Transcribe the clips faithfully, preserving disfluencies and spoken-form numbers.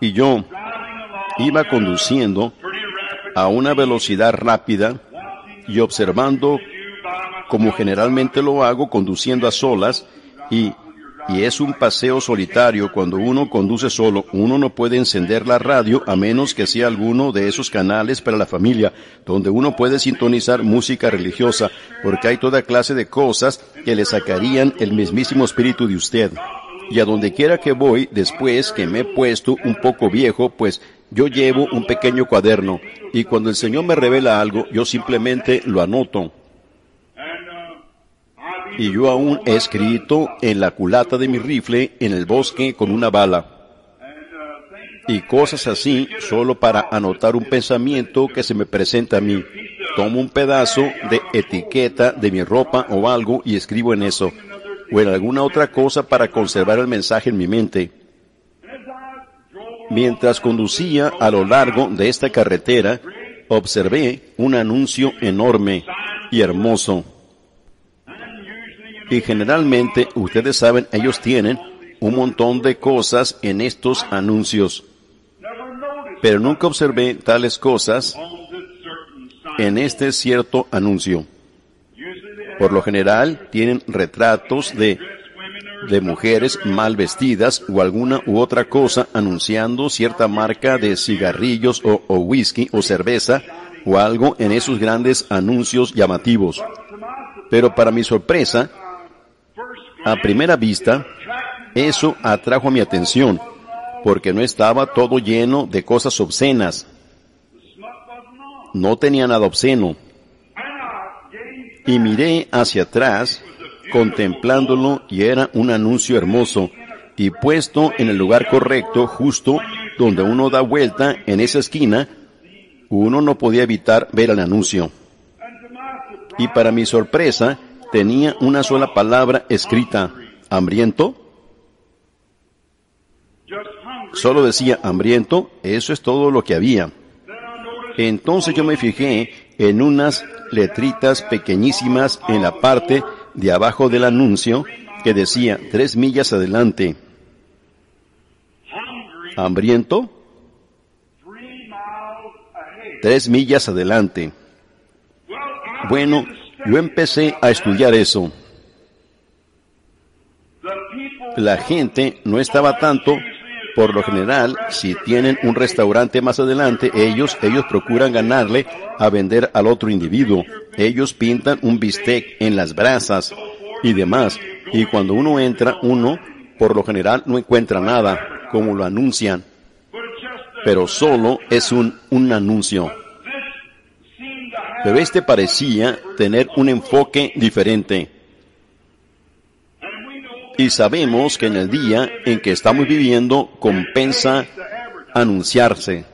y yo iba conduciendo a una velocidad rápida y observando como generalmente lo hago conduciendo a solas, y, y es un paseo solitario. Cuando uno conduce solo, uno no puede encender la radio a menos que sea alguno de esos canales para la familia, donde uno puede sintonizar música religiosa, porque hay toda clase de cosas que le sacarían el mismísimo espíritu de usted. Y a donde quiera que voy, después que me he puesto un poco viejo, pues yo llevo un pequeño cuaderno, y cuando el Señor me revela algo, yo simplemente lo anoto. Y yo aún he escrito en la culata de mi rifle en el bosque con una bala. Y cosas así, solo para anotar un pensamiento que se me presenta a mí. Tomo un pedazo de etiqueta de mi ropa o algo y escribo en eso, o en alguna otra cosa para conservar el mensaje en mi mente. Mientras conducía a lo largo de esta carretera, observé un anuncio enorme y hermoso. Y generalmente, ustedes saben, ellos tienen un montón de cosas en estos anuncios. Pero nunca observé tales cosas en este cierto anuncio. Por lo general, tienen retratos de, de mujeres mal vestidas o alguna u otra cosa anunciando cierta marca de cigarrillos o, o whisky o cerveza o algo en esos grandes anuncios llamativos. Pero para mi sorpresa, a primera vista, eso atrajo mi atención, porque no estaba todo lleno de cosas obscenas. No tenía nada obsceno. Y miré hacia atrás, contemplándolo, y era un anuncio hermoso, y puesto en el lugar correcto, justo donde uno da vuelta en esa esquina, uno no podía evitar ver el anuncio. Y para mi sorpresa, tenía una sola palabra escrita: ¿hambriento? Solo decía hambriento, eso es todo lo que había. Entonces yo me fijé en unas letritas pequeñísimas en la parte de abajo del anuncio que decía tres millas adelante. ¿Hambriento? Tres millas adelante. Bueno, yo empecé a estudiar eso. La gente no estaba tanto, por lo general, si tienen un restaurante más adelante, ellos, ellos procuran ganarle a vender al otro individuo. Ellos pintan un bistec en las brasas y demás. Y cuando uno entra, uno, por lo general, no encuentra nada, como lo anuncian. Pero solo es un, un anuncio. Pero este parecía tener un enfoque diferente. Y sabemos que en el día en que estamos viviendo compensa anunciarse.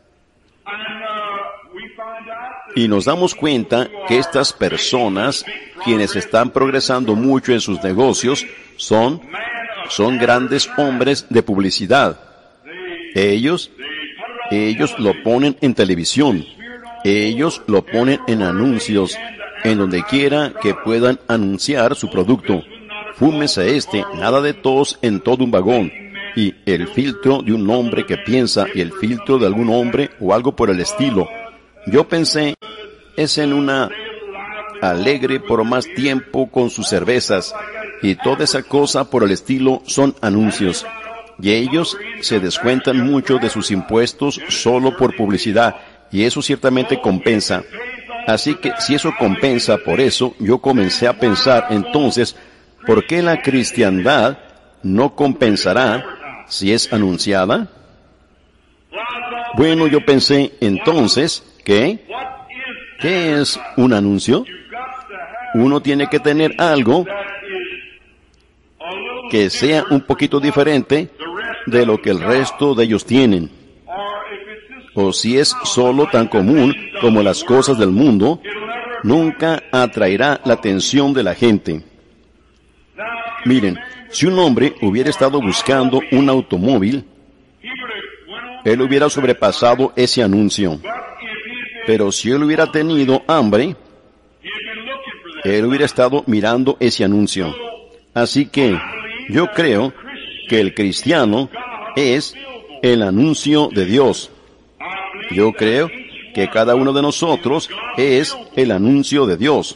Y nos damos cuenta que estas personas, quienes están progresando mucho en sus negocios, son, son grandes hombres de publicidad. Ellos, ellos lo ponen en televisión. Ellos lo ponen en anuncios, en donde quiera que puedan anunciar su producto. Fúmese este, nada de tos en todo un vagón. Y el filtro de un hombre que piensa, y el filtro de algún hombre, o algo por el estilo. Yo pensé, es en una alegre por más tiempo con sus cervezas, y toda esa cosa por el estilo son anuncios. Y ellos se descuentan mucho de sus impuestos solo por publicidad. Y eso ciertamente compensa. Así que si eso compensa por eso, yo comencé a pensar entonces, ¿por qué la cristiandad no compensará si es anunciada? Bueno, yo pensé entonces, ¿qué? ¿Qué es un anuncio? Uno tiene que tener algo que sea un poquito diferente de lo que el resto de ellos tienen. O si es solo tan común como las cosas del mundo, nunca atraerá la atención de la gente. Miren, si un hombre hubiera estado buscando un automóvil, él hubiera sobrepasado ese anuncio. Pero si él hubiera tenido hambre, él hubiera estado mirando ese anuncio. Así que yo creo que el cristiano es el anuncio de Dios. Yo creo que cada uno de nosotros es el anuncio de Dios.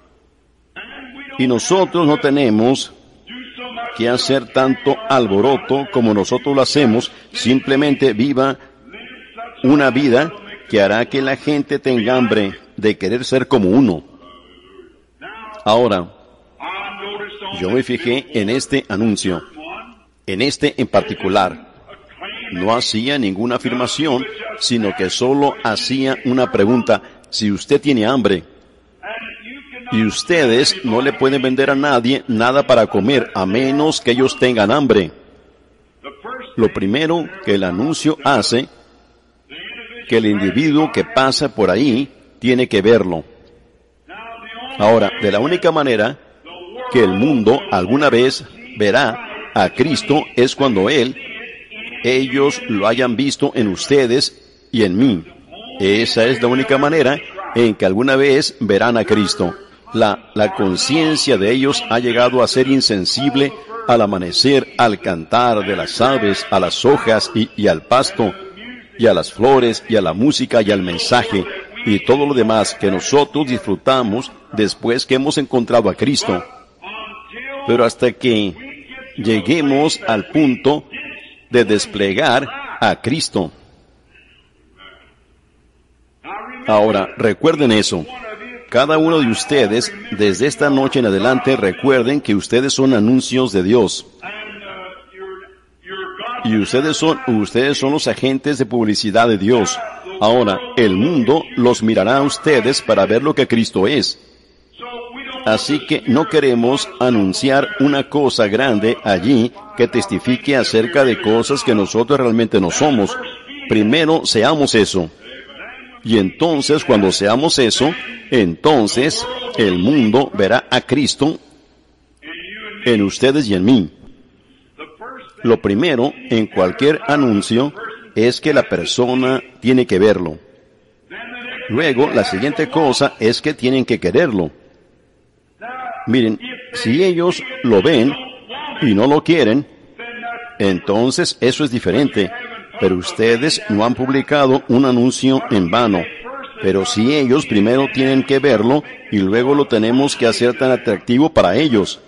Y nosotros no tenemos que hacer tanto alboroto como nosotros lo hacemos. Simplemente viva una vida que hará que la gente tenga hambre de querer ser como uno. Ahora, yo me fijé en este anuncio, en este en particular. No hacía ninguna afirmación, sino que solo hacía una pregunta: si usted tiene hambre, y ustedes no le pueden vender a nadie nada para comer, a menos que ellos tengan hambre. Lo primero que el anuncio hace, que el individuo que pasa por ahí tiene que verlo. Ahora, de la única manera que el mundo alguna vez verá a Cristo es cuando Él, ellos lo hayan visto en ustedes y en mí. Esa es la única manera en que alguna vez verán a Cristo. La, la conciencia de ellos ha llegado a ser insensible al amanecer, al cantar de las aves, a las hojas y, y al pasto, y a las flores, y a la música, y al mensaje, y todo lo demás que nosotros disfrutamos después que hemos encontrado a Cristo. Pero hasta que lleguemos al punto de desplegar a Cristo. Ahora, recuerden eso. Cada uno de ustedes, desde esta noche en adelante, recuerden que ustedes son anuncios de Dios. Y ustedes son, ustedes son los agentes de publicidad de Dios. Ahora, el mundo los mirará a ustedes para ver lo que Cristo es. Así que no queremos anunciar una cosa grande allí que testifique acerca de cosas que nosotros realmente no somos. Primero, seamos eso. Y entonces, cuando seamos eso, entonces el mundo verá a Cristo en ustedes y en mí. Lo primero en cualquier anuncio es que la persona tiene que verlo. Luego, la siguiente cosa es que tienen que quererlo. Miren, si ellos lo ven y no lo quieren, entonces eso es diferente. Pero ustedes no han publicado un anuncio en vano. Pero si ellos primero tienen que verlo y luego lo tenemos que hacer tan atractivo para ellos.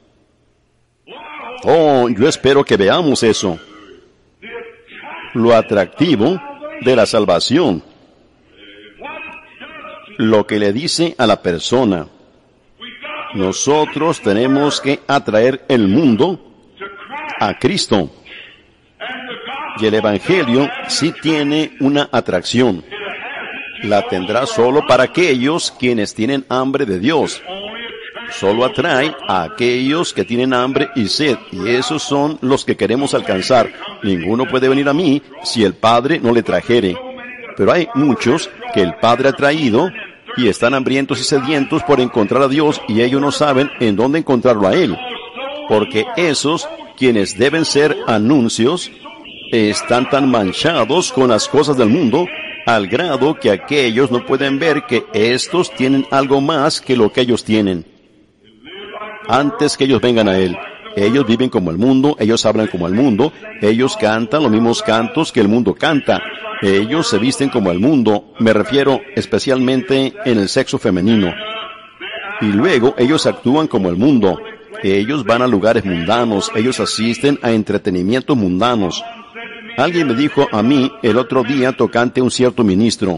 Oh, yo espero que veamos eso. Lo atractivo de la salvación. Lo que le dice a la persona. Nosotros tenemos que atraer el mundo a Cristo. Y el Evangelio sí tiene una atracción. La tendrá solo para aquellos quienes tienen hambre de Dios. Solo atrae a aquellos que tienen hambre y sed, y esos son los que queremos alcanzar. Ninguno puede venir a mí si el Padre no le trajere. Pero hay muchos que el Padre ha traído y están hambrientos y sedientos por encontrar a Dios, y ellos no saben en dónde encontrarlo a Él. Porque esos, quienes deben ser anuncios, están tan manchados con las cosas del mundo, al grado que aquellos no pueden ver que estos tienen algo más que lo que ellos tienen. Antes que ellos vengan a Él, ellos viven como el mundo, ellos hablan como el mundo, ellos cantan los mismos cantos que el mundo canta, ellos se visten como el mundo, me refiero especialmente en el sexo femenino. Y luego ellos actúan como el mundo, ellos van a lugares mundanos, ellos asisten a entretenimientos mundanos. Alguien me dijo a mí el otro día tocante un cierto ministro,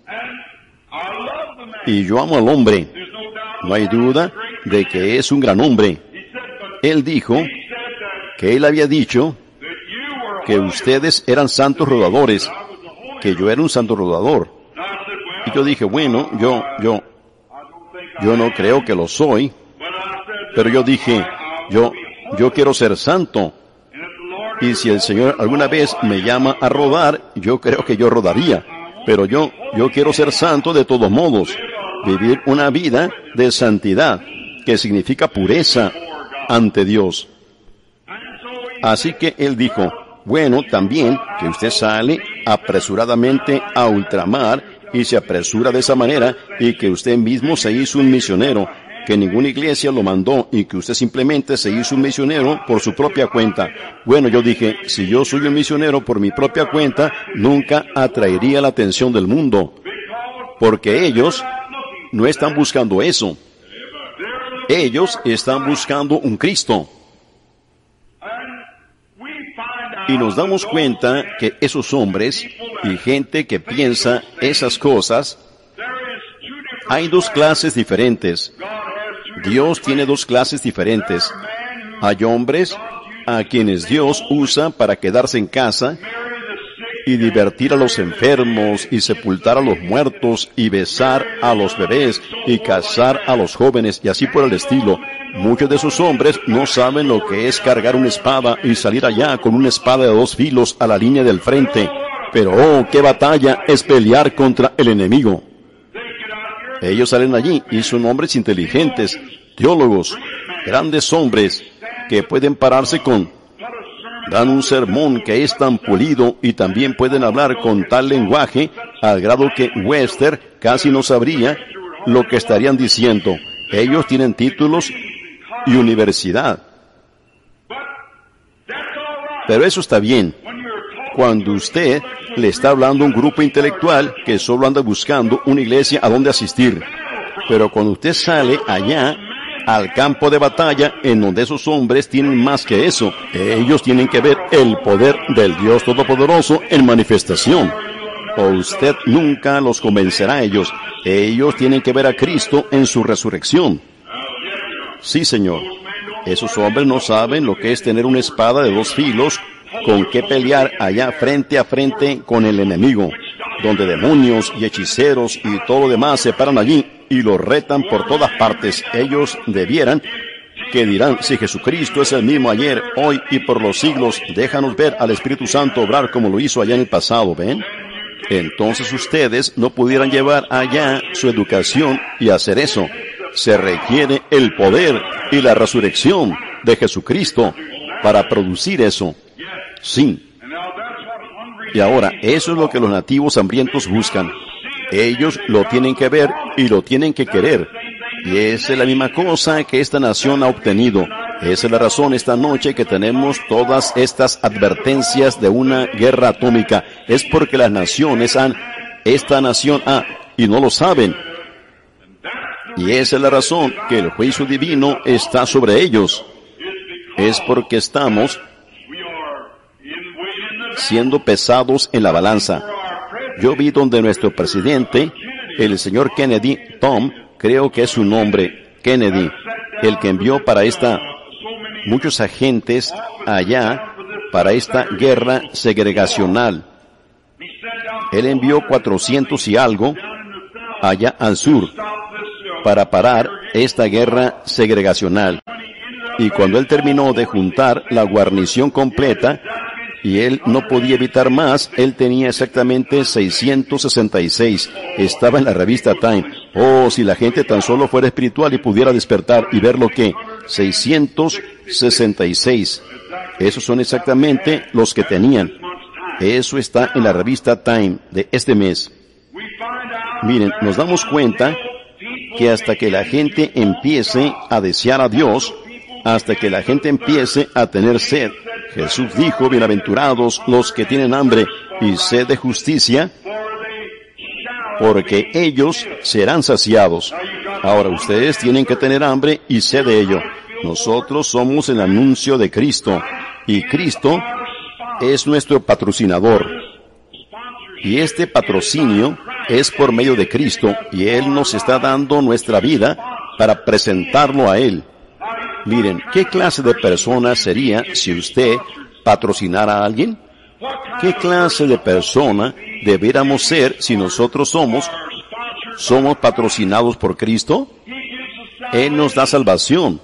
y yo amo al hombre, no hay duda de que es un gran hombre. Él dijo que él había dicho que ustedes eran santos rodadores, que yo era un santo rodador. Y yo dije, bueno, yo, yo, yo no creo que lo soy, pero yo dije, yo, yo quiero ser santo. Y si el Señor alguna vez me llama a rodar, yo creo que yo rodaría. Pero yo, yo quiero ser santo de todos modos. Vivir una vida de santidad, que significa pureza ante Dios. Así que él dijo, bueno, también que usted sale apresuradamente a ultramar y se apresura de esa manera, y que usted mismo se hizo un misionero. que ninguna iglesia lo mandó y que usted simplemente se hizo un misionero por su propia cuenta. Bueno, yo dije, si yo soy un misionero por mi propia cuenta, nunca atraería la atención del mundo, porque ellos no están buscando eso. Ellos están buscando un Cristo. Y nos damos cuenta que esos hombres y gente que piensa esas cosas, hay dos clases diferentes. Dios tiene dos clases diferentes. Hay hombres a quienes Dios usa para quedarse en casa y divertir a los enfermos y sepultar a los muertos y besar a los bebés y casar a los jóvenes y así por el estilo. Muchos de esos hombres no saben lo que es cargar una espada y salir allá con una espada de dos filos a la línea del frente. Pero oh, qué batalla es pelear contra el enemigo. Ellos salen allí y son hombres inteligentes, teólogos, grandes hombres que pueden pararse con, dan un sermón que es tan pulido y también pueden hablar con tal lenguaje al grado que Webster casi no sabría lo que estarían diciendo. Ellos tienen títulos y universidad. Pero eso está bien. Cuando usted le está hablando a un grupo intelectual que solo anda buscando una iglesia a donde asistir. Pero cuando usted sale allá al campo de batalla, en donde esos hombres tienen más que eso, ellos tienen que ver el poder del Dios Todopoderoso en manifestación. O usted nunca los convencerá a ellos. Ellos tienen que ver a Cristo en su resurrección. Sí, Señor. Esos hombres no saben lo que es tener una espada de dos filos con que pelear allá frente a frente con el enemigo, donde demonios y hechiceros y todo lo demás se paran allí y los retan por todas partes. Ellos debieran, que dirán, si Jesucristo es el mismo ayer, hoy y por los siglos, déjanos ver al Espíritu Santo obrar como lo hizo allá en el pasado, ¿ven? Entonces ustedes no pudieran llevar allá su educación y hacer eso. Se requiere el poder y la resurrección de Jesucristo para producir eso. Sí. Y ahora, eso es lo que los nativos hambrientos buscan. Ellos lo tienen que ver y lo tienen que querer. Y esa es la misma cosa que esta nación ha obtenido. Esa es la razón esta noche que tenemos todas estas advertencias de una guerra atómica. Es porque las naciones han, esta nación ha, y no lo saben. Y esa es la razón que el juicio divino está sobre ellos. Es porque estamos siendo pesados en la balanza. Yo vi donde nuestro presidente, el señor Kennedy, Tom, creo que es su nombre, Kennedy, el que envió para esta, muchos agentes allá, para esta guerra segregacional. Él envió cuatrocientos y algo allá al sur para parar esta guerra segregacional. Y cuando él terminó de juntar la guarnición completa, y él no podía evitar más, él tenía exactamente seiscientos sesenta y seis. Estaba en la revista Time. Oh, si la gente tan solo fuera espiritual y pudiera despertar y ver lo que, seiscientos sesenta y seis. Esos son exactamente los que tenían. Eso está en la revista Time de este mes. Miren, nos damos cuenta que hasta que la gente empiece a desear a Dios, hasta que la gente empiece a tener sed, Jesús dijo, bienaventurados los que tienen hambre y sed de justicia, porque ellos serán saciados. Ahora ustedes tienen que tener hambre y sed de ello. Nosotros somos el anuncio de Cristo, y Cristo es nuestro patrocinador. Y este patrocinio es por medio de Cristo, y Él nos está dando nuestra vida para presentarlo a Él. Miren, ¿qué clase de persona sería si usted patrocinara a alguien? ¿Qué clase de persona debiéramos ser si nosotros somos, somos patrocinados por Cristo? Él nos da salvación.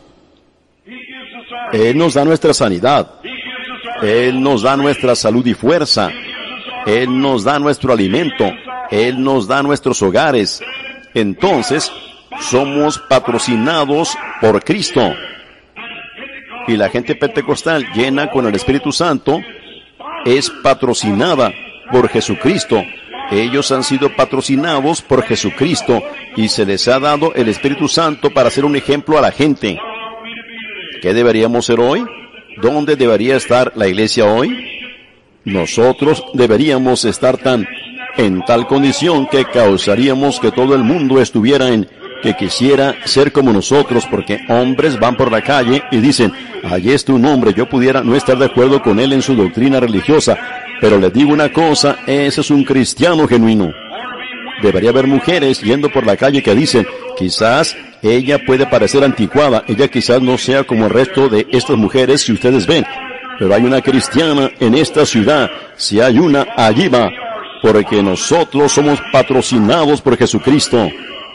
Él nos da nuestra sanidad. Él nos da nuestra salud y fuerza. Él nos da nuestro alimento. Él nos da nuestros hogares. Entonces, somos patrocinados por Cristo. Y la gente pentecostal llena con el Espíritu Santo es patrocinada por Jesucristo. Ellos han sido patrocinados por Jesucristo y se les ha dado el Espíritu Santo para ser un ejemplo a la gente. ¿Qué deberíamos ser hoy? ¿Dónde debería estar la iglesia hoy? Nosotros deberíamos estar tan en tal condición que causaríamos que todo el mundo estuviera en que quisiera ser como nosotros, porque hombres van por la calle y dicen, allí está un hombre, yo pudiera no estar de acuerdo con él en su doctrina religiosa, pero les digo una cosa, ese es un cristiano genuino. Debería haber mujeres yendo por la calle que dicen, quizás ella puede parecer anticuada, ella quizás no sea como el resto de estas mujeres si ustedes ven, pero hay una cristiana en esta ciudad, si hay una, allí va, porque nosotros somos patrocinados por Jesucristo.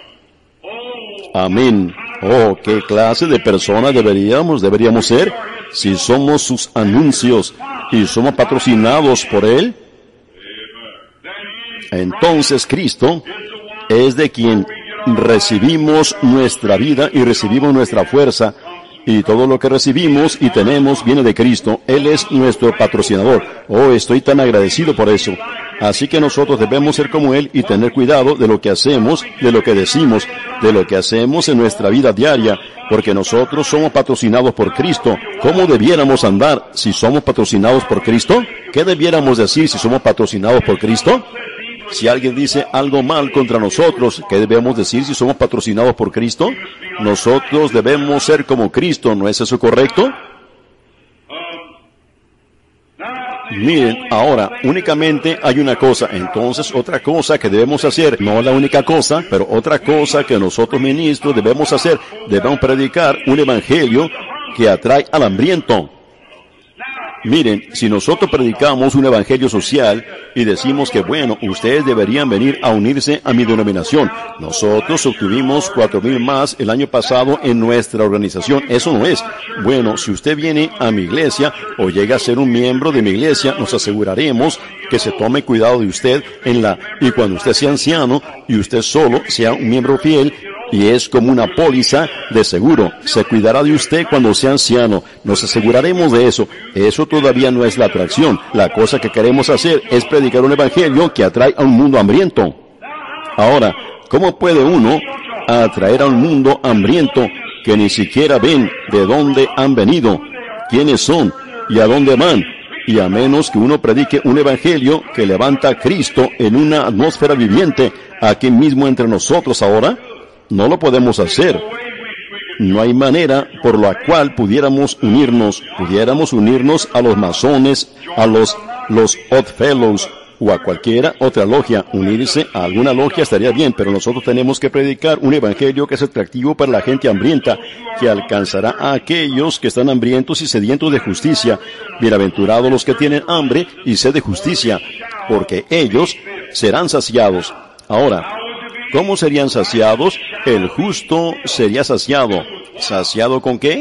Amén. Oh, ¿qué clase de personas deberíamos, deberíamos ser si somos sus anuncios y somos patrocinados por Él? Entonces Cristo es de quien recibimos nuestra vida y recibimos nuestra fuerza, y todo lo que recibimos y tenemos viene de Cristo. Él es nuestro patrocinador. Oh, estoy tan agradecido por eso. Así que nosotros debemos ser como Él y tener cuidado de lo que hacemos, de lo que decimos, de lo que hacemos en nuestra vida diaria, porque nosotros somos patrocinados por Cristo. ¿Cómo debiéramos andar si somos patrocinados por Cristo? ¿Qué debiéramos decir si somos patrocinados por Cristo? Si alguien dice algo mal contra nosotros, ¿qué debemos decir si somos patrocinados por Cristo? Nosotros debemos ser como Cristo, ¿no es eso correcto? Miren, ahora, únicamente hay una cosa, entonces otra cosa que debemos hacer, no la única cosa, pero otra cosa que nosotros ministros debemos hacer, debemos predicar un evangelio que atrae al hambriento. Miren, si nosotros predicamos un evangelio social y decimos que, bueno, ustedes deberían venir a unirse a mi denominación. Nosotros obtuvimos cuatro mil más el año pasado en nuestra organización. Eso no es. Bueno, si usted viene a mi iglesia o llega a ser un miembro de mi iglesia, nos aseguraremos que se tome cuidado de usted en la, y cuando usted sea anciano y usted solo sea un miembro fiel, y es como una póliza de seguro. Se cuidará de usted cuando sea anciano. Nos aseguraremos de eso. Eso todavía no es la atracción. La cosa que queremos hacer es predicar un evangelio que atrae a un mundo hambriento. Ahora, ¿cómo puede uno atraer a un mundo hambriento que ni siquiera ven de dónde han venido, quiénes son y a dónde van? Y a menos que uno predique un evangelio que levanta a Cristo en una atmósfera viviente aquí mismo entre nosotros ahora, no lo podemos hacer. No hay manera por la cual pudiéramos unirnos, pudiéramos unirnos a los masones, a los, los Odd Fellows, o a cualquiera otra logia. Unirse a alguna logia estaría bien, pero nosotros tenemos que predicar un evangelio que es atractivo para la gente hambrienta, que alcanzará a aquellos que están hambrientos y sedientos de justicia. Bienaventurados los que tienen hambre y sed de justicia, porque ellos serán saciados. Ahora, ¿cómo serían saciados? El justo sería saciado. ¿Saciado con qué?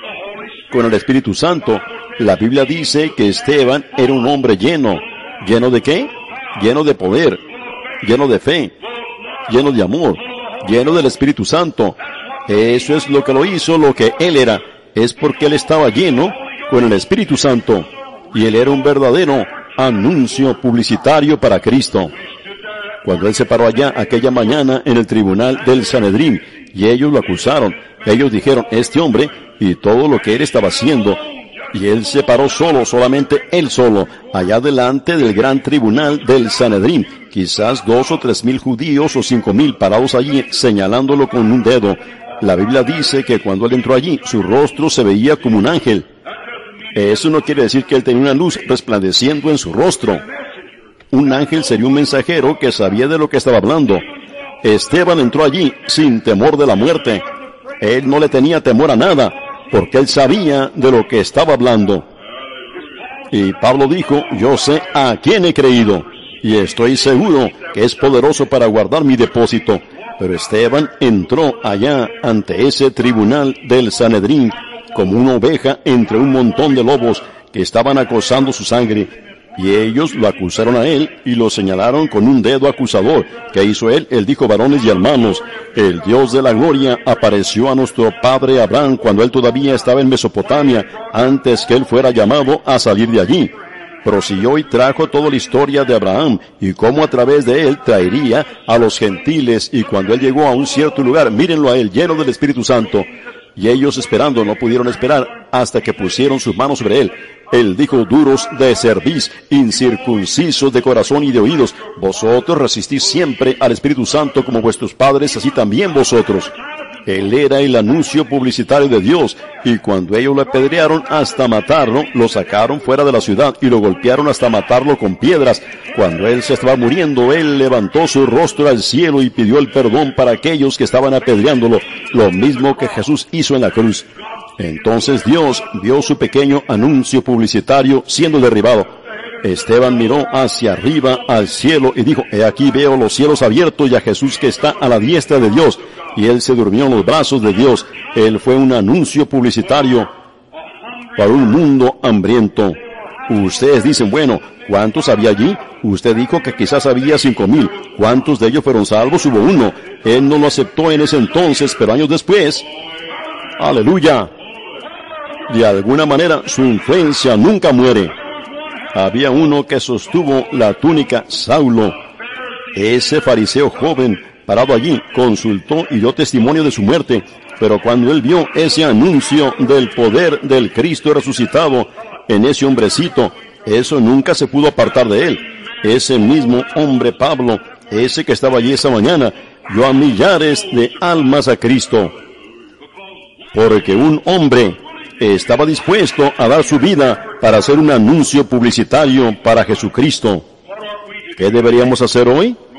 Con el Espíritu Santo. La Biblia dice que Esteban era un hombre lleno. ¿Lleno de qué? Lleno de poder, lleno de fe, lleno de amor, lleno del Espíritu Santo. Eso es lo que lo hizo, lo que él era. Es porque él estaba lleno con el Espíritu Santo. Y él era un verdadero anuncio publicitario para Cristo. Cuando él se paró allá aquella mañana en el tribunal del Sanedrín, y ellos lo acusaron, ellos dijeron, este hombre y todo lo que él estaba haciendo, y él se paró solo, solamente él solo, allá delante del gran tribunal del Sanedrín, quizás dos o tres mil judíos o cinco mil parados allí, señalándolo con un dedo. La Biblia dice que cuando él entró allí, su rostro se veía como un ángel. Eso no quiere decir que él tenía una luz resplandeciendo en su rostro. Un ángel sería un mensajero que sabía de lo que estaba hablando. Esteban entró allí sin temor de la muerte. Él no le tenía temor a nada, porque él sabía de lo que estaba hablando. Y Pablo dijo, yo sé a quién he creído, y estoy seguro que es poderoso para guardar mi depósito. Pero Esteban entró allá ante ese tribunal del Sanedrín como una oveja entre un montón de lobos que estaban acosando su sangre. Y ellos lo acusaron a él y lo señalaron con un dedo acusador. ¿Qué hizo él? Él dijo, varones y hermanos, el Dios de la gloria apareció a nuestro padre Abraham cuando él todavía estaba en Mesopotamia, antes que él fuera llamado a salir de allí. prosiguió y trajo toda la historia de Abraham y cómo a través de él traería a los gentiles, y cuando él llegó a un cierto lugar, mírenlo a él, lleno del Espíritu Santo, y ellos esperando no pudieron esperar hasta que pusieron sus manos sobre él. Él dijo: duros de cerviz, incircuncisos de corazón y de oídos, vosotros resistís siempre al Espíritu Santo como vuestros padres, así también vosotros. Él era el anuncio publicitario de Dios, y cuando ellos lo apedrearon hasta matarlo, lo sacaron fuera de la ciudad y lo golpearon hasta matarlo con piedras. Cuando él se estaba muriendo, él levantó su rostro al cielo y pidió el perdón para aquellos que estaban apedreándolo, lo mismo que Jesús hizo en la cruz. Entonces Dios vio su pequeño anuncio publicitario siendo derribado. Esteban miró hacia arriba al cielo y dijo: he aquí veo los cielos abiertos y a Jesús que está a la diestra de Dios. Y él se durmió en los brazos de Dios. Él fue un anuncio publicitario para un mundo hambriento. Ustedes dicen: bueno, ¿cuántos había allí? Usted dijo que quizás había cinco mil. ¿Cuántos de ellos fueron salvos? Hubo uno. Él no lo aceptó en ese entonces, pero años después, aleluya, de alguna manera su influencia nunca muere. Había uno que sostuvo la túnica, Saulo. Ese fariseo joven, parado allí, consultó y dio testimonio de su muerte. Pero cuando él vio ese anuncio del poder del Cristo resucitado en ese hombrecito, eso nunca se pudo apartar de él. Ese mismo hombre, Pablo, ese que estaba allí esa mañana, dio a millares de almas a Cristo. Porque un hombre estaba dispuesto a dar su vida para hacer un anuncio publicitario para Jesucristo. ¿Qué deberíamos hacer hoy?